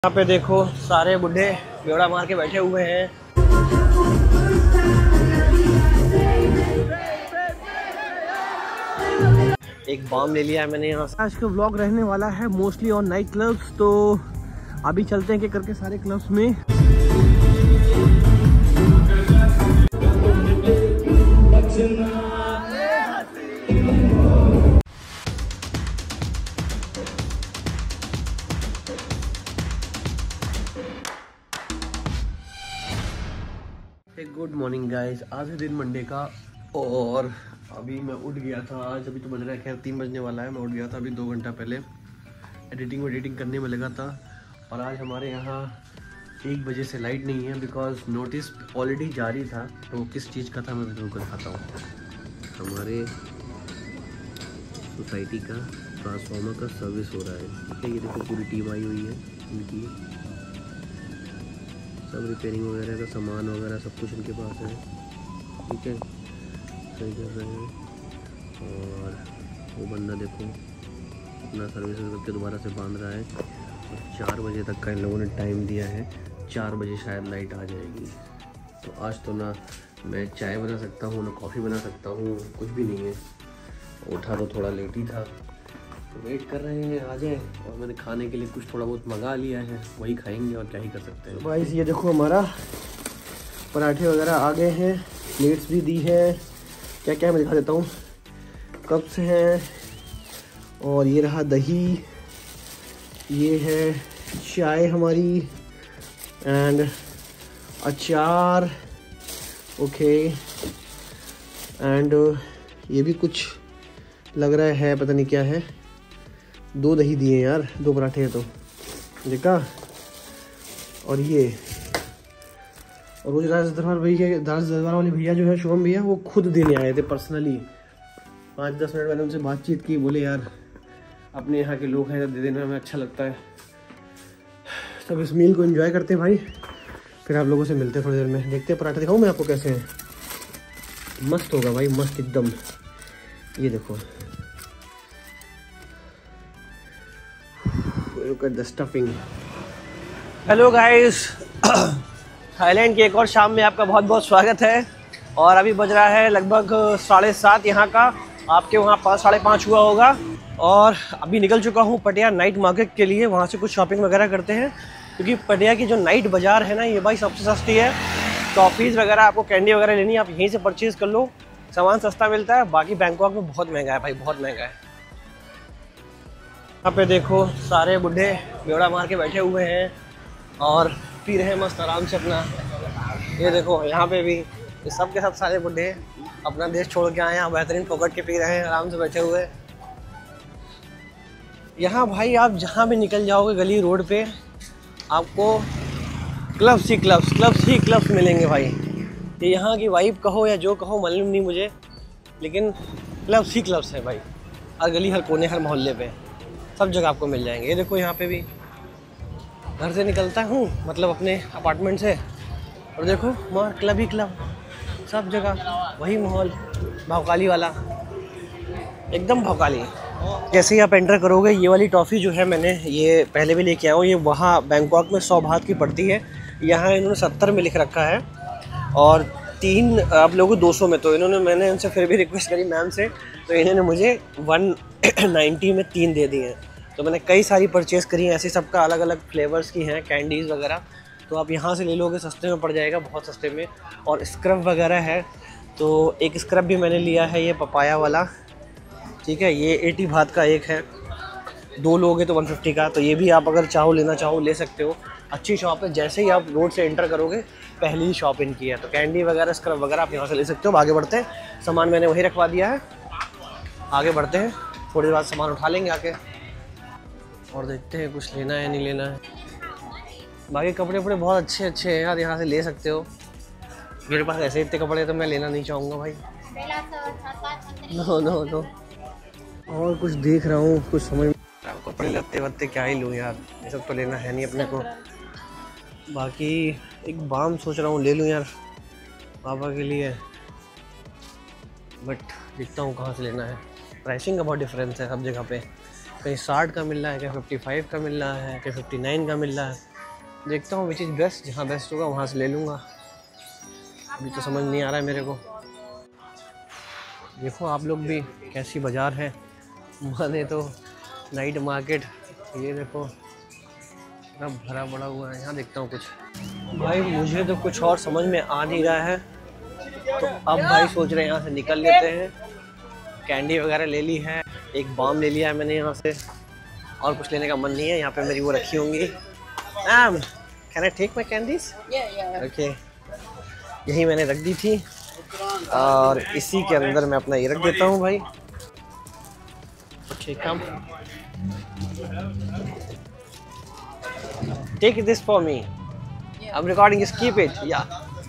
यहाँ पे देखो सारे बुढ़े बेवड़ा मार के बैठे हुए हैं। एक बॉम्ब ले लिया है मैंने यहाँ से। आज का व्लॉग रहने वाला है मोस्टली ऑन नाइट क्लब्स, तो अभी चलते हैं कि करके सारे क्लब्स में। गुड मॉर्निंग गाइस, आज है दिन मंडे का और अभी मैं उठ गया था। आज अभी तो बज रहा है खैर 3 बजने वाला है। मैं उठ गया था अभी 2 घंटा पहले। एडिटिंग करने में लगा था और आज हमारे यहाँ 1 बजे से लाइट नहीं है बिकॉज नोटिस ऑलरेडी जारी था। तो किस चीज़ का था मैं वीडियो को दिखाता हूँ। हमारे सोसाइटी का ट्रांसफार्मर का सर्विस हो रहा है। ठीक है, ये देखो पूरी टीम आई हुई है इनकी। सब रिपेयरिंग वगैरह का सामान वगैरह सब कुछ इनके पास है। ठीक है, सही कर रहे हैं। और वो बंदा देखो अपना सर्विस करके दोबारा से बांध रहा है। और 4 बजे तक का इन लोगों ने टाइम दिया है। 4 बजे शायद लाइट आ जाएगी। तो आज तो ना मैं चाय बना सकता हूँ ना कॉफ़ी बना सकता हूँ, कुछ भी नहीं है। उठा तो थोड़ा लेट ही था, तो वेट कर रहे हैं आ जाए। और मैंने खाने के लिए कुछ थोड़ा बहुत मंगा लिया है, वही खाएंगे और क्या ही कर सकते हैं। भाई ये देखो हमारा पराठे वगैरह आ गए हैं, प्लेट्स भी दी है। क्या क्या मैं दिखा देता हूँ। कप्स हैं और ये रहा दही, ये है चाय हमारी एंड अचार। ओके, एंड ये भी कुछ लग रहा है, पता नहीं क्या है। 2 दही दिए यार, 2 पराठे हैं तो देखा। और ये और वो राज दरबार वाले भैया जो है शुभम भैया, वो खुद देने आए थे पर्सनली। 5-10 मिनट मैंने उनसे बातचीत की। बोले यार अपने यहाँ के लोग हैं तो दे देना, हमें अच्छा लगता है। सब इस मील को एंजॉय करते हैं भाई। फिर आप लोगों से मिलते हैं थोड़ी देर में। देखते हैं पराठे दिखाऊँ मैं आपको कैसे हैं। मस्त होगा भाई, मस्त एकदम। ये देखो, look at the stuffing. Hello guys, Thailand की एक और शाम में आपका बहुत बहुत स्वागत है। और अभी बज रहा है लगभग 7:30 यहाँ का। आपके वहाँ 5-5:30 हुआ होगा। और अभी निकल चुका हूँ पटिया नाइट मार्केट के लिए। वहाँ से कुछ शॉपिंग वगैरह करते हैं, क्योंकि पटिया की जो नाइट बाज़ार है ना, ये भाई सबसे सस्ती है। टॉफ़ीज़ वगैरह, आपको कैंडी वगैरह लेनी है, आप यहीं से परचेज़ कर लो। सामान सस्ता मिलता है। बाकी बैंकॉक में बहुत महंगा है भाई, बहुत महंगा है। यहाँ पे देखो सारे बुढ़े बेवड़ा मार के बैठे हुए हैं और पी रहे हैं मस्त आराम से अपना। ये देखो यहाँ पे भी ये सब के सब सारे बुढ़े अपना देश छोड़ के आए हैं, बेहतरीन पकड़ के पी रहे हैं आराम से बैठे हुए। यहाँ भाई आप जहाँ भी निकल जाओगे गली रोड पे, आपको क्लब्स ही क्लब्स मिलेंगे भाई। ये यहाँ की वाइब कहो या जो कहो मालूम नहीं मुझे, लेकिन क्लब्स ही क्लब्स है भाई। हर गली, हर कोने, हर मोहल्ले पे सब जगह आपको मिल जाएंगे। ये देखो यहाँ पे भी घर से निकलता हूँ, मतलब अपने अपार्टमेंट से, और देखो वहाँ क्लब ही क्लब, सब जगह वही माहौल भौकाली वाला, एकदम भौकाली। जैसे ही आप एंटर करोगे, ये वाली टॉफ़ी जो है मैंने ये पहले भी लेके आया हूँ। ये वहाँ बैंकॉक में 100 बात की पड़ती है, यहाँ इन्होंने 70 में लिख रखा है। और 3 आप लोगों 200 में। तो मैंने उनसे फिर भी रिक्वेस्ट करी मैम से, तो इन्होंने मुझे 190 में 3 दे दिए हैं। तो मैंने कई सारी परचेज़ करी हैं ऐसी, सबका अलग अलग फ्लेवर्स की हैं, कैंडीज़ वगैरह। तो आप यहाँ से ले लोगे, सस्ते में पड़ जाएगा, बहुत सस्ते में। और स्क्रब वगैरह है, तो एक स्क्रब भी मैंने लिया है, ये पपाया वाला। ठीक है, ये 80 बात का एक है। 2 लोगे तो 150 का। तो ये भी आप अगर लेना चाहो ले सकते हो। अच्छी शॉप है। जैसे ही आप रोड से एंटर करोगे, पहली ही शॉप इनकी है। तो कैंडी वगैरह, स्क्रब वगैरह आप यहाँ से ले सकते हो। आगे बढ़ते हैं, सामान मैंने वहीं रखवा दिया है। आगे बढ़ते हैं, थोड़ी देर बाद सामान उठा लेंगे आके और देखते हैं कुछ लेना है नहीं लेना है। बाकी कपड़े वपड़े बहुत अच्छे हैं यार, यहाँ से ले सकते हो। मेरे पास ऐसे इतने कपड़े तो मैं लेना नहीं चाहूँगा भाई। नो। और कुछ देख रहा हूँ, कुछ समझ में कपड़े लत्ते क्या ही लूँ यार, ये सब तो लेना है नहीं अपने को। बाकी एक बाम सोच रहा हूँ ले लूँ यार पापा के लिए, बट देखता हूँ कहाँ से लेना है। प्राइसिंग का बहुत डिफरेंस है सब जगह पे। कहीं 60 का मिल रहा है, कहीं 55 का मिल रहा है, कहीं 59 का मिल रहा है। देखता हूँ विच इज़ बेस्ट, जहाँ बेस्ट होगा वहाँ से ले लूँगा। अभी तो समझ नहीं आ रहा है मेरे को। देखो आप लोग भी कैसी बाज़ार है, माने तो नाइट मार्केट। ये देखो इतना भरा पड़ा हुआ है। यहाँ देखता हूँ कुछ। भाई मुझे तो कुछ और समझ में आ नहीं रहा है, तो अब भाई सोच रहे हैं यहाँ से निकल लेते हैं। कैंडी वगैरह ले ली है, एक बाम ले लिया है मैंने यहाँ से, और कुछ लेने का मन नहीं है। यहाँ पे मेरी वो रखी होंगी। Ma'am can I take my candies? Okay, यही मैंने रख दी थी और इसी के अंदर मैं अपना ये रख देता हूँ भाई। Okay come take this for me, I am recording, just keep it. Yeah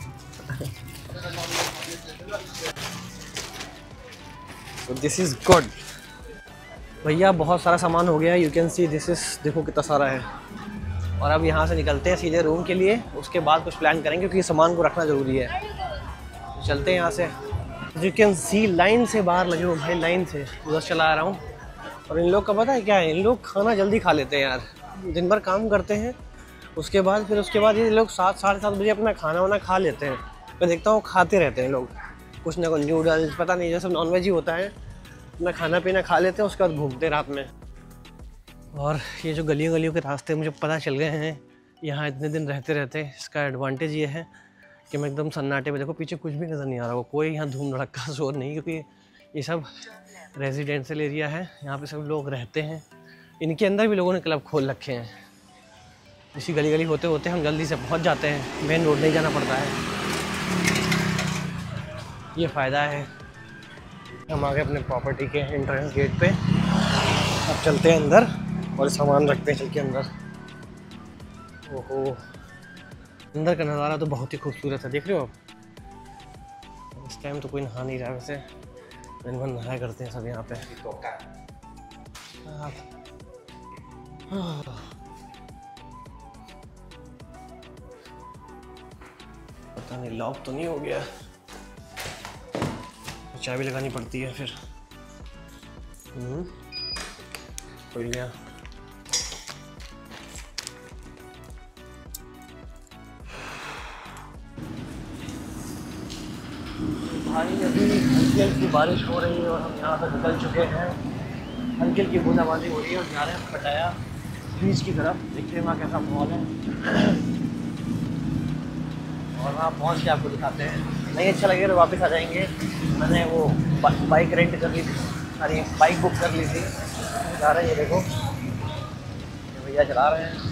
this is good भैया। बहुत सारा सामान हो गया, you can see this is, देखो कितना सारा है। और अब यहाँ से निकलते हैं सीधे रूम के लिए, उसके बाद कुछ प्लान करेंगे क्योंकि सामान को रखना ज़रूरी है। चलते हैं यहाँ से। यू कैन सी लाइन से बाहर लगे हो भाई, लाइन से उधर चला आ रहा हूँ। और इन लोग का पता है क्या है, इन लोग खाना जल्दी खा लेते हैं यार। दिन भर काम करते हैं, उसके बाद ये लोग 7 साढ़े 7 बजे अपना खाना वाना खा लेते हैं। मैं देखता हूँ खाते रहते हैं लोग कुछ ना कुछ, नूडल्स पता नहीं, जैसे नॉनवेज ही होता है। अपना खाना पीना खा लेते हैं, उसके बाद घूमते हैं रात में। और ये जो गलियों गलियों के रास्ते मुझे पता चल गए हैं यहाँ इतने दिन रहते रहते, इसका एडवांटेज ये है कि मैं एकदम सन्नाटे में, देखो पीछे कुछ भी नज़र नहीं आ रहा हो, कोई यहाँ धूम धड़क्का शोर नहीं, क्योंकि ये सब रेजिडेंशियल एरिया है। यहाँ पे सब लोग रहते हैं। इनके अंदर भी लोगों ने क्लब खोल रखे हैं। इसी गली गली होते होते हम जल्दी से पहुँच जाते हैं, मेन रोड नहीं जाना पड़ता है। ये फ़ायदा है। हम आ गए अपने प्रॉपर्टी के एंट्रेंस गेट पे। अब चलते हैं अंदर और सामान रखते हैं चल के अंदर। ओहो, अंदर का नज़ारा तो बहुत ही खूबसूरत है, देख रहे हो आप। इस टाइम तो कोई नहा नहीं रहा है, वैसे दिन भर नहाया करते हैं सब यहाँ पे। पता नहीं लॉक तो नहीं हो गया, चाबी लगानी पड़ती है फिर। खुल गया। भाई अभी हल्की हल्की बारिश हो रही है और हम यहाँ से निकल चुके हैं। हल्की हल्की बूंदाबांदी हो रही है और जा रहे हैं पटाया बीच की तरफ। देखते हैं वहाँ कैसा माहौल है और वहाँ पहुँच के आपको दिखाते हैं। नहीं अच्छा लगे तो वापस आ जाएंगे। मैंने वो बाइक रेंट कर ली थी, अरे बाइक बुक कर ली थी। जा रहे हैं, ये देखो ये भैया चला रहे हैं।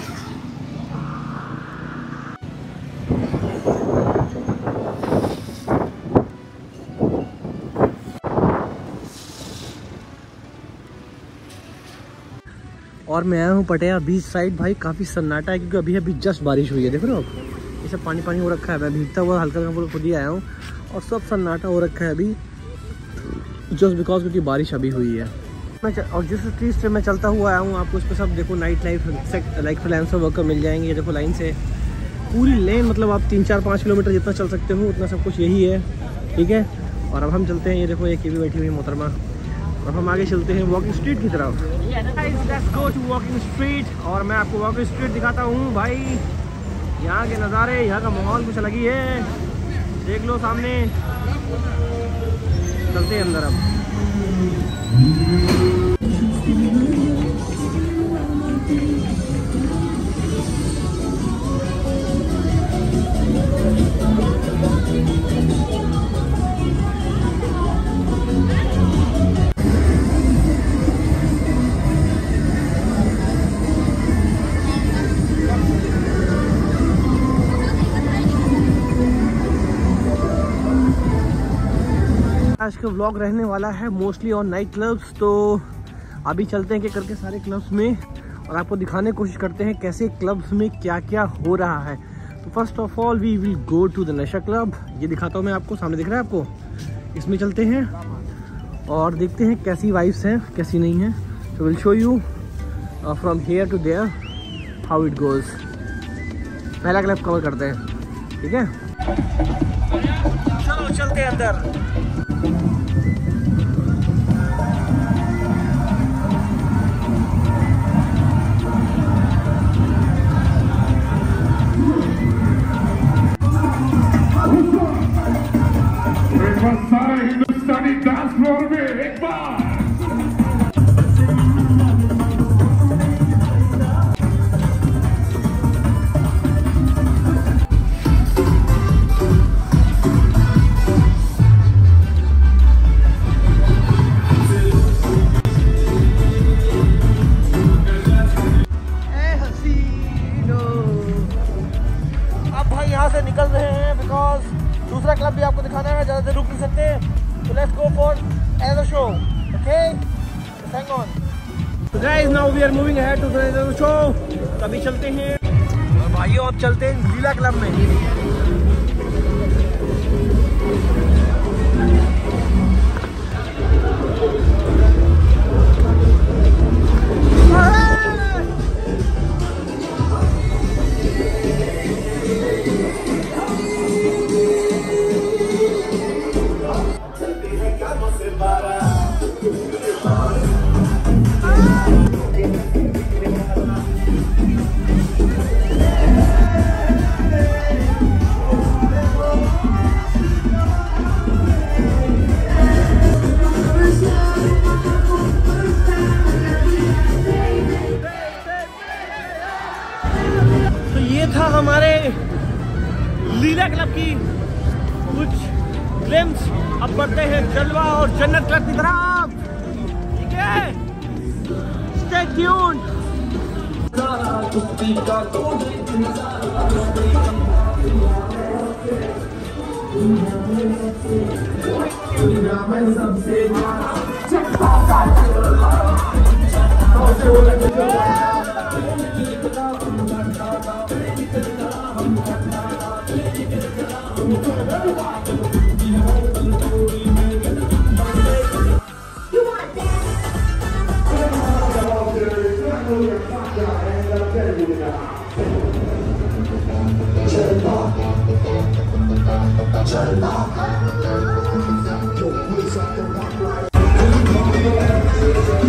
और मैं आया हूँ पटिया बीच साइड। भाई काफ़ी सन्नाटा है क्योंकि अभी अभी जस्ट बारिश हुई है, देख रहे हो आप। ये सब पानी पानी हो रखा है। मैं भीगता हुआ हल्का हल्का खुद ही आया हूँ और सब सन्नाटा हो रखा है अभी, जस्ट बिकॉज क्योंकि बारिश अभी हुई है। और जिस स्ट्रीट से मैं चलता हुआ आया हूँ, आपको उस पर सब देखो night life like freelancer worker मिल जाएंगे। ये देखो लाइन से पूरी लेन, मतलब आप 3-4-5 किलोमीटर जितना चल सकते हो उतना सब कुछ यही है, ठीक है। और अब हम चलते हैं, ये देखो एक भी बैठी हुई है मोहतरमा। अब हम आगे चलते हैं वॉकिंग स्ट्रीट की तरफ। Let's go to walking street और मैं आपको वॉकिंग स्ट्रीट दिखाता हूँ। भाई यहाँ के नज़ारे, यहाँ का माहौल कुछ अलग ही है, देख लो सामने। चलते हैं अंदर अब। आज का व्लॉग रहने वाला है मोस्टली ऑन नाइट क्लब्स। तो अभी चलते हैं कि करके सारे क्लब्स में और आपको दिखाने की कोशिश करते हैं कैसे क्लब्स में क्या क्या हो रहा है। तो first of all we will go to the Nasha club. ये दिखाता हूँ मैं आपको, सामने दिख रहा है आपको। इसमें चलते हैं और देखते हैं कैसी वाइब्स हैं कैसी नहीं है। So will show you from here to there how it goes. पहला क्लब कवर करते हैं, ठीक है। चलो चलते हैं अंदर। से निकल रहे हैं बिकॉज दूसरा क्लब भी आपको दिखाना है, ज़्यादा देर रुक नहीं सकते। तो let's go for another show, okay? Hang on. So guys, now we are moving ahead to the another show. अभी चलते हैं और भाइयों अब चलते हैं लीला क्लब में। था हमारे लीला क्लब की कुछ ग्लिम्स। अब बढ़ते हैं जलवा और जन्नत क्लब की तरफ, ठीक है? Stay tuned. चलना